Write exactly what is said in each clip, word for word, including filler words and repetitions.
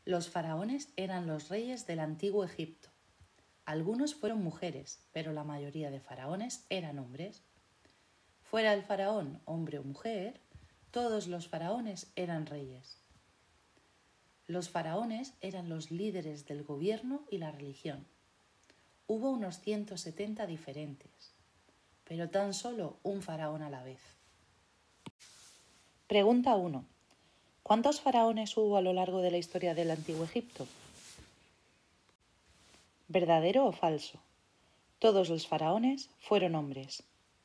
Los faraones eran los reyes del antiguo Egipto. Algunos fueron mujeres, pero la mayoría de faraones eran hombres. Fuera el faraón, hombre o mujer, todos los faraones eran reyes. Los faraones eran los líderes del gobierno y la religión. Hubo unos ciento setenta diferentes, pero tan solo un faraón a la vez. Pregunta uno. ¿Cuántos faraones hubo a lo largo de la historia del Antiguo Egipto? ¿Verdadero o falso? Todos los faraones fueron hombres.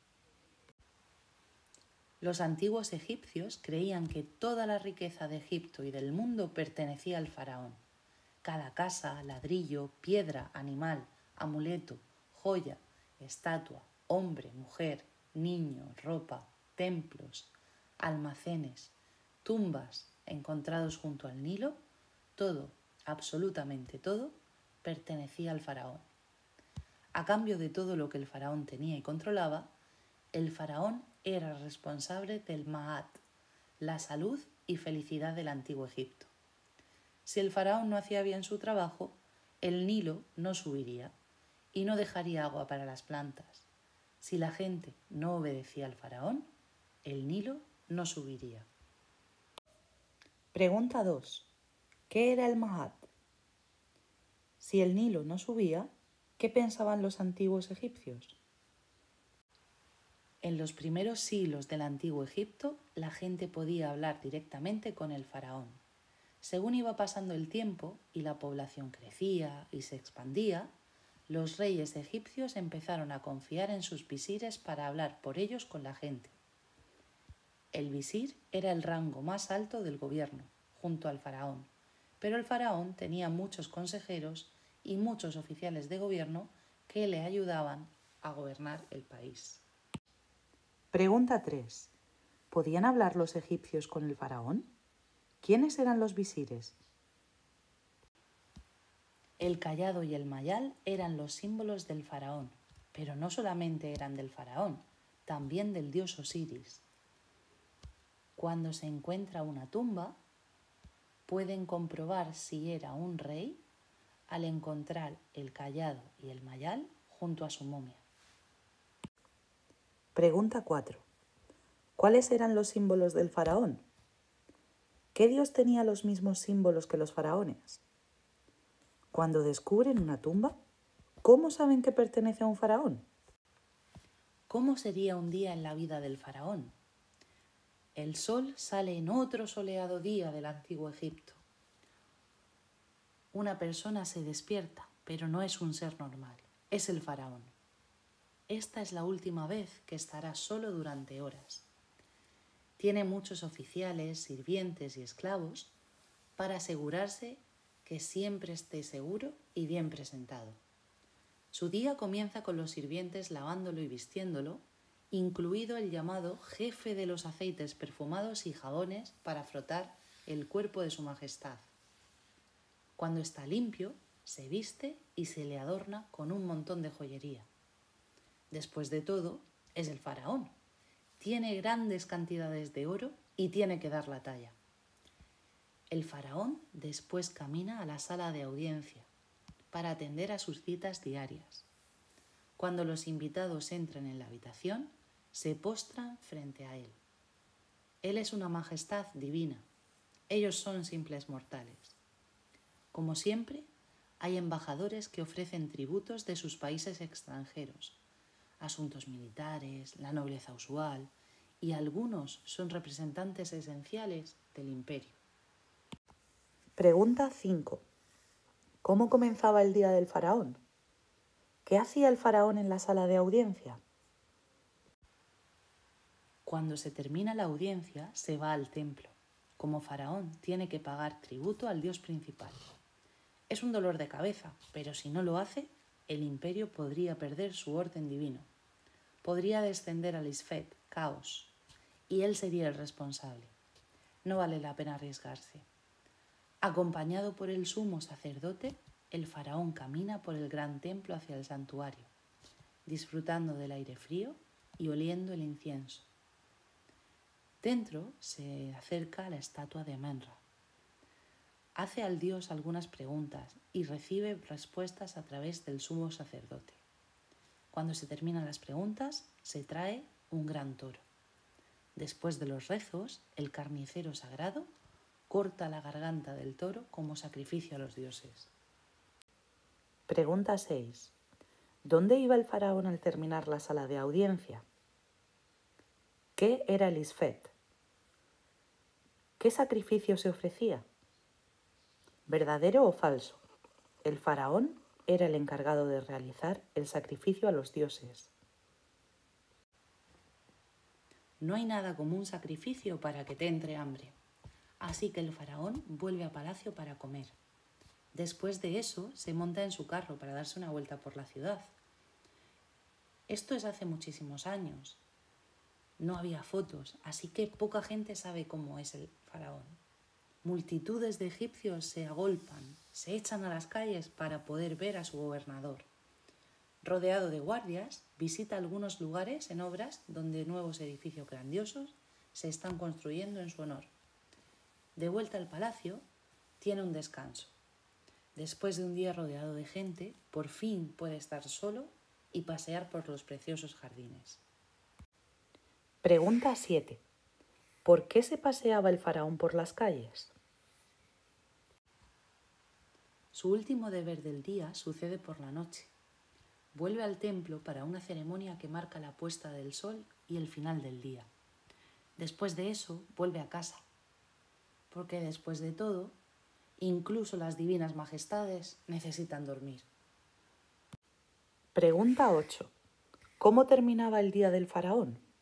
Los antiguos egipcios creían que toda la riqueza de Egipto y del mundo pertenecía al faraón. Cada casa, ladrillo, piedra, animal, amuleto, joya, estatua, hombre, mujer, niño, ropa, templos, almacenes, tumbas encontrados junto al Nilo, todo, absolutamente todo, pertenecía al faraón. A cambio de todo lo que el faraón tenía y controlaba, el faraón era responsable del Ma'at, la salud y felicidad del antiguo Egipto. Si el faraón no hacía bien su trabajo, el Nilo no subiría y no dejaría agua para las plantas. Si la gente no obedecía al faraón, el Nilo no subiría. Pregunta dos. ¿Qué era el Ma'at? Si el Nilo no subía, ¿qué pensaban los antiguos egipcios? En los primeros siglos del antiguo Egipto, la gente podía hablar directamente con el faraón. Según iba pasando el tiempo y la población crecía y se expandía, los reyes egipcios empezaron a confiar en sus visires para hablar por ellos con la gente. El visir era el rango más alto del gobierno, junto al faraón, pero el faraón tenía muchos consejeros y muchos oficiales de gobierno que le ayudaban a gobernar el país. Pregunta tres. ¿Podían hablar los egipcios con el faraón? ¿Quiénes eran los visires? El cayado y el mayal eran los símbolos del faraón, pero no solamente eran del faraón, también del dios Osiris. Cuando se encuentra una tumba, pueden comprobar si era un rey al encontrar el cayado y el mayal junto a su momia. Pregunta cuatro. ¿Cuáles eran los símbolos del faraón? ¿Qué dios tenía los mismos símbolos que los faraones? Cuando descubren una tumba, ¿cómo saben que pertenece a un faraón? ¿Cómo sería un día en la vida del faraón? El sol sale en otro soleado día del antiguo Egipto. Una persona se despierta, pero no es un ser normal, es el faraón. Esta es la última vez que estará solo durante horas. Tiene muchos oficiales, sirvientes y esclavos para asegurarse que siempre esté seguro y bien presentado. Su día comienza con los sirvientes lavándolo y vistiéndolo, incluido el llamado jefe de los aceites perfumados y jabones para frotar el cuerpo de su majestad. Cuando está limpio, se viste y se le adorna con un montón de joyería. Después de todo, es el faraón. Tiene grandes cantidades de oro y tiene que dar la talla. El faraón después camina a la sala de audiencia para atender a sus citas diarias. Cuando los invitados entran en la habitación, se postran frente a él. Él es una majestad divina. Ellos son simples mortales. Como siempre, hay embajadores que ofrecen tributos de sus países extranjeros, asuntos militares, la nobleza usual, y algunos son representantes esenciales del imperio. Pregunta cinco. ¿Cómo comenzaba el día del faraón? ¿Qué hacía el faraón en la sala de audiencia? Cuando se termina la audiencia, se va al templo. Como faraón, tiene que pagar tributo al dios principal. Es un dolor de cabeza, pero si no lo hace, el imperio podría perder su orden divino. Podría descender al Isfet, caos, y él sería el responsable. No vale la pena arriesgarse. Acompañado por el sumo sacerdote, el faraón camina por el gran templo hacia el santuario, disfrutando del aire frío y oliendo el incienso. Dentro se acerca a la estatua de Amenra. hace al dios algunas preguntas y recibe respuestas a través del sumo sacerdote. Cuando se terminan las preguntas, se trae un gran toro. Después de los rezos, el carnicero sagrado corta la garganta del toro como sacrificio a los dioses. Pregunta seis. ¿Dónde iba el faraón al terminar la sala de audiencia? ¿Qué era el isfet? ¿Qué sacrificio se ofrecía? ¿Verdadero o falso? El faraón era el encargado de realizar el sacrificio a los dioses. No hay nada como un sacrificio para que te entre hambre. Así que el faraón vuelve a palacio para comer. Después de eso, se monta en su carro para darse una vuelta por la ciudad. Esto es hace muchísimos años. No había fotos, así que poca gente sabe cómo es el faraón. Multitudes de egipcios se agolpan, se echan a las calles para poder ver a su gobernador. Rodeado de guardias, visita algunos lugares en obras donde nuevos edificios grandiosos se están construyendo en su honor. De vuelta al palacio, tiene un descanso. Después de un día rodeado de gente, por fin puede estar solo y pasear por los preciosos jardines. Pregunta siete. ¿Por qué se paseaba el faraón por las calles? Su último deber del día sucede por la noche. Vuelve al templo para una ceremonia que marca la puesta del sol y el final del día. Después de eso, vuelve a casa, porque después de todo, incluso las divinas majestades necesitan dormir. Pregunta ocho. ¿Cómo terminaba el día del faraón?